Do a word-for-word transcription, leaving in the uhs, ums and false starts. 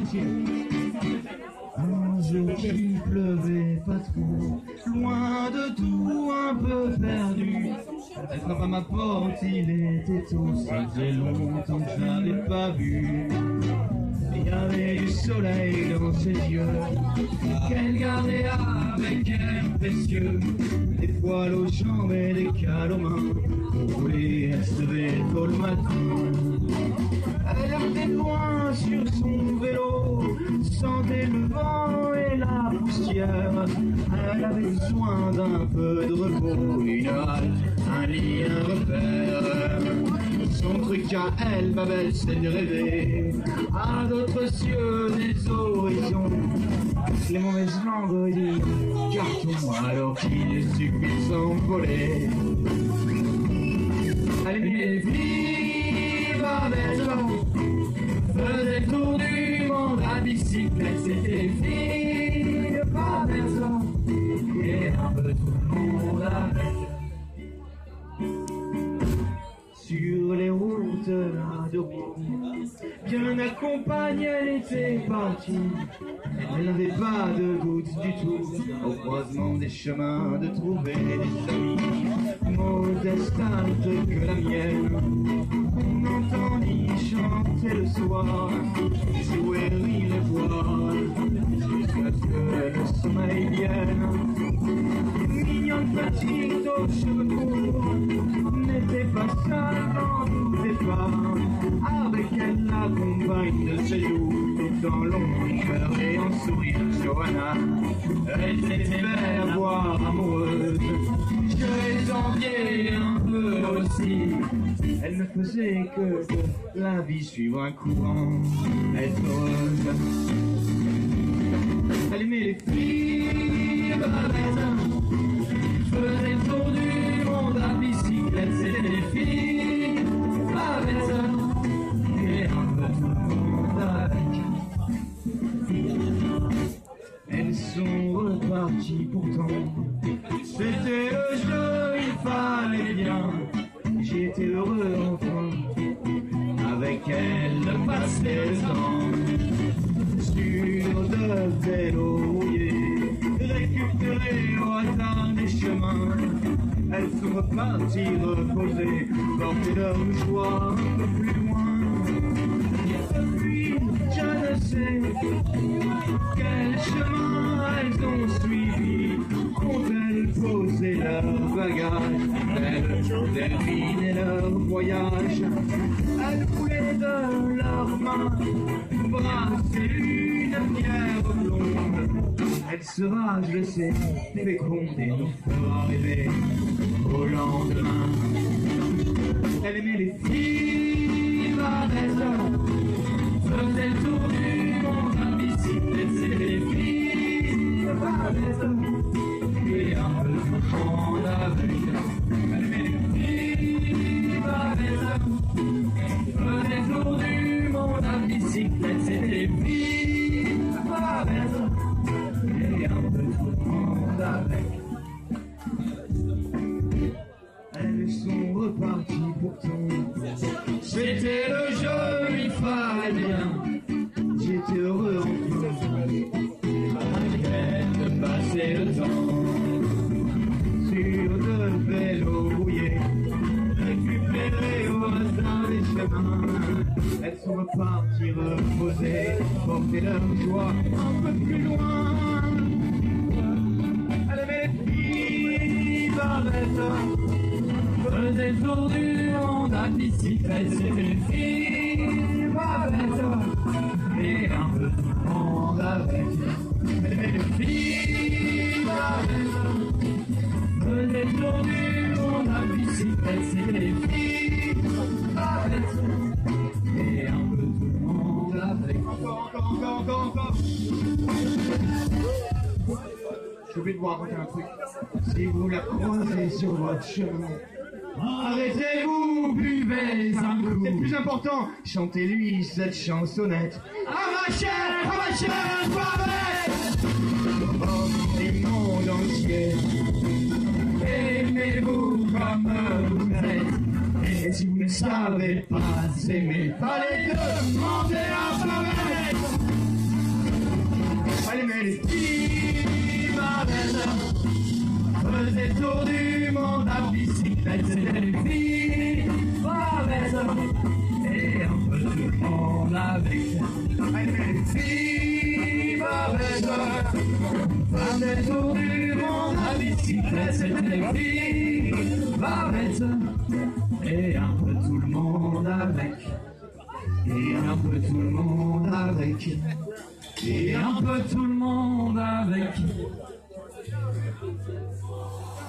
Un jour il pleuvait pas trop, loin de tout, un peu perdu. Elle frappe à ma porte, il était tôt, ça faisait longtemps que je l'avais pas vu. Il y avait du soleil dans ses yeux, qu'elle gardait avec elle précieux. Des poils aux jambes et des cales aux mains, pour rouler, elle se levait tôt le matin. Elle était loin sur son vélo, sentait le vent et la poussière. Elle avait besoin d'un peu de repos, une halte, un lit, un repère. Son truc à elle, Babel, c'est de rêver à d'autres cieux, des horizons. Les mauvaises langues disent carton, alors qu'il suffit de s'envoler. Elle aimait les filles, Babel, faisait le tour du monde à bicyclette. C'était les filles de Babel, et un peu tout le monde avec. Sur les routes là de Rome, bien accompagnée, elle était partie. Elle n'avait pas de doute du tout, au croisement des chemins, de trouver des amis. Modeste que la mienne, on entendit chanter le soir, jouer, rire et boire, jusqu'à ce que le sommeil vienne. Mignonne petite aux cheveux courts, n'était pas seule dans tout départ. Avec elle la compagne de ses jours, tout en long cœur et en sourire, Johanna. Elle était belle à voir, amoureuse, je les enviais un peu aussi. Elle ne faisait que de la vie suivre un courant, être heureuse. Elle aimait les filles, faisait le tour du monde à bicyclette. C'était les filles, avec et un peu tout le monde avec. Elles sont reparties pourtant, c'était le jeu, il fallait bien. J'étais heureux enfin, avec elle de passer le temps. Sur de vélos rouillés, récupérés au hasard des chemins. Elles sont reparties reposer, porter leur joie un peu plus loin. Depuis, je ne sais quel chemin elles ont suivi. Ont-elles posé leur bagage, elles terminé leur voyage. Elles voulaient de leurs mains brasser une pierre blonde. Elle sera, je le sais, féconde et nous fera rêver au lendemain. Elle aimait les filles, Vanessa, faisait le tour du monde à bicyclette. C'était les filles, Vanessa, et un peu tout le monde avec. Elle aimait les filles, Vanessa, faisait le tour du monde à bicyclette. C'était les filles, Vanessa, et un peu tout le monde avec. Elles sont reparties pourtant, c'était le jeu, il fallait bien. J'étais heureux enfin, avec elle de passer le temps. Sur de vélos rouillés, récupérés au hasard des chemins. Elles sont reparties reposer, porter leur joie un peu plus loin. Elle aimait les filles, Barretta, faisait le tour du monde à bicyclette. C'était les filles, Barretta, et un peu tout le monde avec. Elle aimait les filles, Barretta, faisait le tour du monde à bicyclette. C'était les filles, Barretta, et un peu tout le monde avec. Encore, encore, encore, encore, encore. J'ai oublié de vous raconter un truc. Si vous la croisez sur votre chemin, arrêtez-vous, buvez un coup. C'est plus important, chantez-lui cette chansonnette. À ma chair, à ma chair, pareil. Oh, du monde entier, aimez-vous comme vous êtes. Et si vous ne savez pas aimer, allez demander à pareil. les filles baveuses faisaient le tour du monde à bicyclette. C'était les filles baveuses et un peu tout le monde avec. Les filles baveuses faisaient le tour du monde à bicyclette. C'était les filles baveuses et un peu tout le monde avec. Et un peu tout le monde avec. Et un peu tout le monde avec.